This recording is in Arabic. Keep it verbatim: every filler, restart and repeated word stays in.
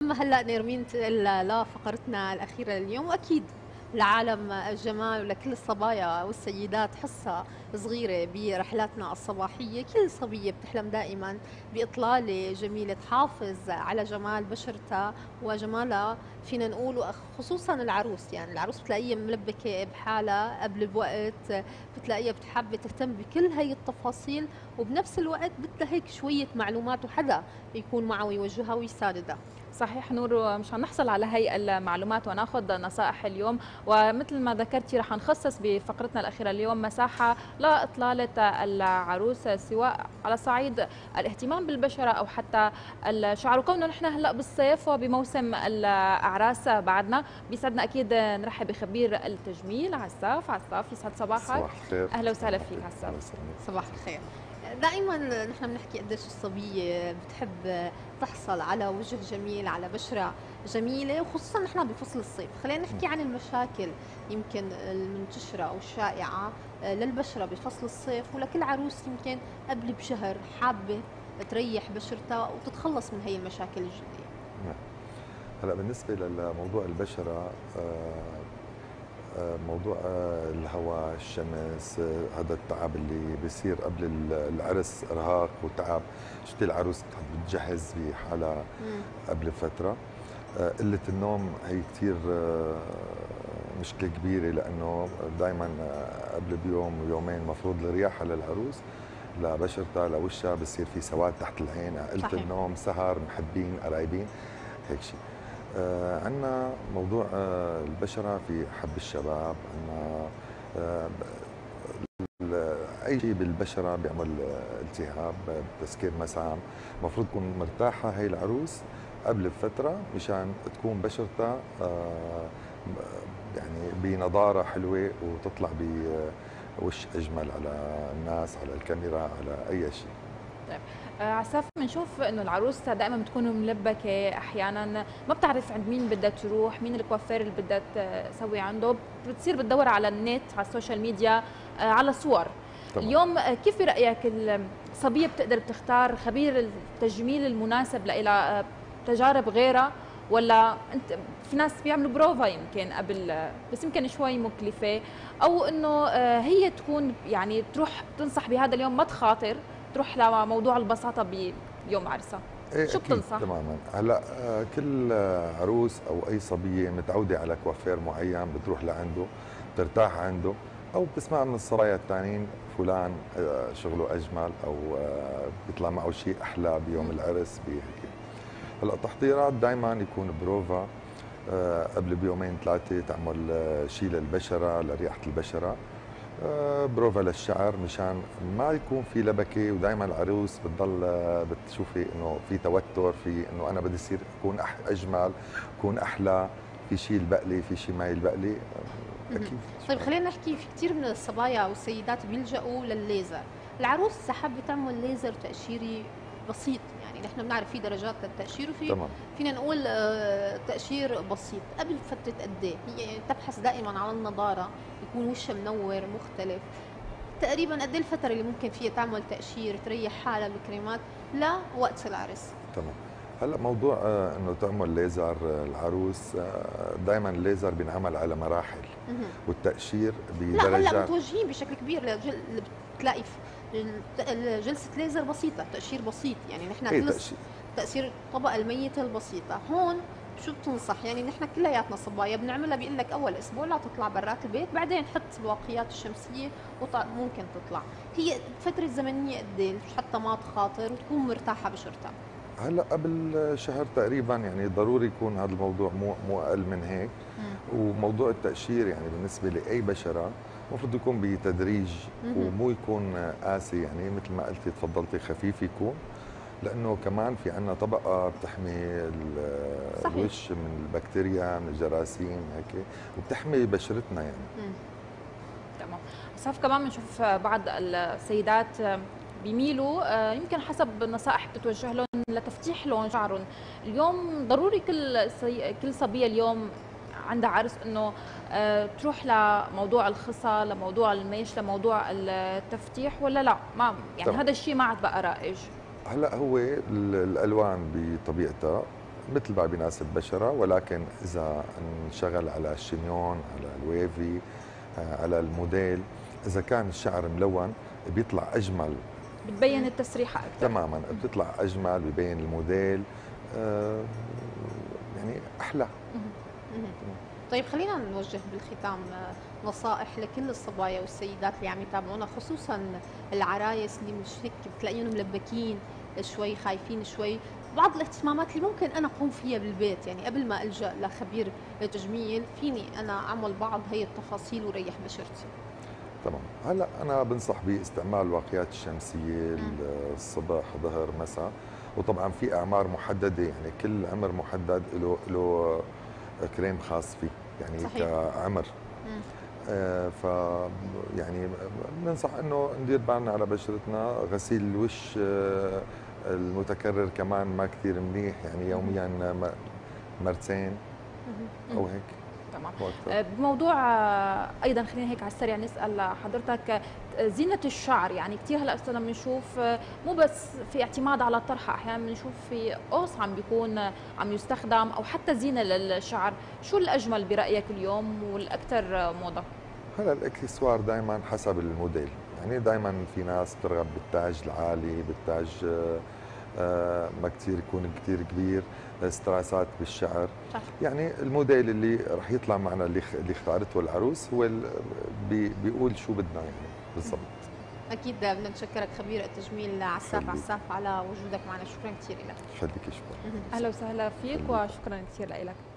أما هلا نرمين تقل لفقرتنا الأخيرة لليوم، وأكيد لعالم الجمال ولكل الصبايا والسيدات حصة صغيرة برحلاتنا الصباحية. كل صبية بتحلم دائما بإطلالة جميلة تحافظ على جمال بشرتها وجمالها، فينا نقول خصوصا العروس. يعني العروس بتلاقيها ملبكة بحالها قبل الوقت، بتلاقيها بتحب تهتم بكل هي التفاصيل، وبنفس الوقت بدها هيك شوية معلومات وحدا يكون معه ويوجهها ويساندها. صحيح نور، مشان نحصل على هي المعلومات وناخذ نصائح اليوم، ومثل ما ذكرتي رح نخصص بفقرتنا الأخيرة اليوم مساحة لإطلالة العروس، سواء على صعيد الاهتمام بالبشرة أو حتى الشعر. وكونه نحن هلا بالصيف وبموسم الأعراس بعدنا، بيسعدنا أكيد نرحب بخبير التجميل عساف. عساف يسعد صباحك. صباح الخير. أهلا وسهلا فيك عساف. صباح الخير. دائما نحن بنحكي قديش الصبيه بتحب تحصل على وجه جميل، على بشره جميله، وخصوصا نحن بفصل الصيف. خلينا نحكي عن المشاكل يمكن المنتشره او الشائعه للبشره بفصل الصيف، ولكل عروس يمكن قبل بشهر حابه تريح بشرتها وتتخلص من هي المشاكل الجديه. نعم. هلا بالنسبه لموضوع البشره، آه، آه، موضوع آه، الهواء، الشمس، آه، هذا التعب اللي بيصير قبل العرس، ارهاق وتعب. شتي العروس بتجهز بحالها قبل فتره. آه، قله النوم هي كثير آه، مشكله كبيره، لانه دائما قبل بيوم ويومين المفروض الرياحه للعروس لبشرتها لوشها بصير في سواد تحت العين، قله النوم، سهر، محبين، قرايبين، هيك شيء. آه عندنا موضوع آه البشرة في حب الشباب. عندنا آه أي شيء بالبشرة بيعمل آه التهاب، تسكير مسام. المفروض تكون مرتاحة هي العروس قبل بفترة مشان تكون بشرتها آه يعني بنضارة حلوة وتطلع بوش أجمل على الناس، على الكاميرا، على أي شيء. طيب عساف، بنشوف انه العروس دائما بتكون ملبكه، احيانا ما بتعرف عند مين بدها تروح، مين الكوافير اللي بدها تسوي عنده، بتصير بتدور على النت، على السوشيال ميديا، على صور. طبعا. اليوم كيف برايك الصبيه بتقدر تختار خبير التجميل المناسب لها؟ تجارب غيرها، ولا انت في ناس بيعملوا بروفا يمكن قبل، بس يمكن شوي مكلفه، او انه هي تكون يعني تروح تنصح بهذا اليوم ما تخاطر تروح لموضوع البساطه بيوم عرسها؟ إيه شو أكيد بتنصح؟ تماما. هلا كل عروس او اي صبيه متعوده على كوافير معين بتروح لعنده، بترتاح عنده، او بتسمع من الصبايا الثانيين فلان شغله اجمل، او بيطلع معه شيء احلى بيوم العرس بهيك. هلا التحضيرات دائما يكون بروفا قبل بيومين ثلاثه، تعمل شيء للبشره، لريحه البشره، بروفا للشعر مشان ما يكون في لبكه. ودائما العروس بتضل بتشوفي انه في توتر، في انه انا بدي يصير اكون اجمل، اكون احلى، في شيء البقلي، في شيء ما يلبقلي. اكيد. طيب خلينا نحكي، في كثير من الصبايا والسيدات بيلجأوا للليزر. العروس اذا حابه تعمل ليزر تقشيري بسيط، يعني نحن بنعرف في درجات للتقشير، وفي فينا نقول تقشير بسيط قبل فتره قد ايه. هي تبحث دائما على النضاره، يكون وشها منور مختلف. تقريبا قد ايه الفتره اللي ممكن فيها تعمل تقشير تريح حالها بكريمات لوقت العرس؟ تمام. هلا موضوع آه انه تعمل ليزر آه العروس، آه دائما الليزر بينعمل على مراحل، والتقشير بدرجات. لا هلا متوجهين بشكل كبير لجل... بتلاقي جلسه ليزر بسيطه، تقشير بسيط، يعني نحن إيه جلس تقشير الطبقه الميته البسيطه. هون شو بتنصح؟ يعني نحن كلياتنا صبايا بنعملها، بيقول لك اول اسبوع لا تطلع برات البيت، بعدين حط الواقيات الشمسيه وممكن تطلع. هي فتره زمنيه قد ايه حتى ما تخاطر وتكون مرتاحه بشرتها؟ هلا قبل شهر تقريبا، يعني ضروري يكون هذا الموضوع مو مو اقل من هيك. مم. وموضوع التقشير يعني بالنسبه لاي بشره المفروض يكون بتدريج، مم. ومو يكون قاسي، يعني مثل ما قلتي تفضلتي خفيف يكون، لانه كمان في عندنا طبقه بتحمي الوش من البكتيريا، من الجراثيم هيك، وبتحمي بشرتنا يعني. مم. تمام. صف كمان بنشوف بعض السيدات بيميلوا يمكن حسب النصائح بتتوجه لهم لتفتيح لون شعرهم. اليوم ضروري كل صي... كل صبيه اليوم عندها عرس انه تروح لموضوع الخصى، لموضوع الميش، لموضوع التفتيح، ولا لا؟ ما يعني طبعا. هذا الشيء ما عاد بقى رائج. هلا هو الالوان بطبيعتها مثل ما بيناسب بشرة، ولكن إذا انشغل على الشنيون، على الويفي، آه، على الموديل، إذا كان الشعر ملون بيطلع أجمل. بتبين التسريحه اكثر. تماما، بتطلع أجمل، ببين الموديل، آه، يعني أحلى. طيب خلينا نوجه بالختام نصائح لكل الصبايا والسيدات اللي عم يتابعونا، خصوصا العرايس اللي مش هيك بتلاقيهم ملبكين شوي، خايفين شوي، بعض الاهتمامات اللي ممكن انا اقوم فيها بالبيت، يعني قبل ما الجا لخبير تجميل فيني انا اعمل بعض هي التفاصيل وريح بشرتي. تمام. هلا انا بنصح باستعمال الواقيات الشمسيه الصبح ظهر مساء، وطبعا في اعمار محدده، يعني كل عمر محدد له له كريم خاص فيه، يعني صحيح. كعمر. آه ف يعني بننصح انه ندير بالنا على بشرتنا، غسيل الوش آه المتكرر كمان ما كثير منيح، يعني يوميا مرتين او هيك. تمام. بموضوع آه، ايضا خلينا هيك على السريع نسال حضرتك، آه، زينه الشعر، يعني كثير هلا صرنا بنشوف آه، مو بس في اعتماد على الطرحه، احيانا بنشوف في قوس عم بيكون آه، عم يستخدم، او حتى زينه للشعر، شو الاجمل برايك اليوم والاكثر آه، موضه؟ هلا الاكسسوار دائما حسب الموديل، يعني دائما في ناس بترغب بالتاج العالي، بالتاج آه، آه، ما كثير يكون كثير كبير، استراسات بالشعر. صح. يعني الموديل اللي رح يطلع معنا اللي اللي اختارته العروس هو بي بيقول شو بدنا يعني بالضبط. اكيد بدنا نشكرك خبير التجميل عساف عساف على وجودك معنا، شكرا كثير لك. خليكي شكرا. اهلا وسهلا فيك وشكرا كثير لك.